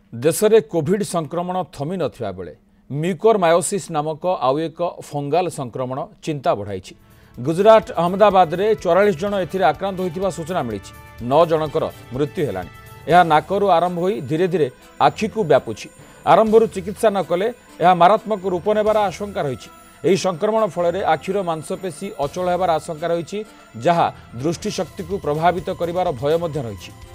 देश में कोविड संक्रमण थमी नथिबा बेले म्यूकोरमायोसिस नामक आउ एक फंगाल संक्रमण चिंता बढ़ाई। गुजरात अहमदाबाद में 44 जन एथिरे आक्रांत होइतिबा सूचना मिली। 9 जनकर मृत्यु है। यह नाकरू आरंभ हो धीरे धीरे आखि को व्यापुछि। आरंभरू चिकित्सा न कले यह मारात्मक रूप नेबार आशंका रही। यह संक्रमण फल आखिर मांसपेशी अचल होबार आशंका रही, जहाँ दृष्टिशक्ति को प्रभावित करिवार भय मध्य रही।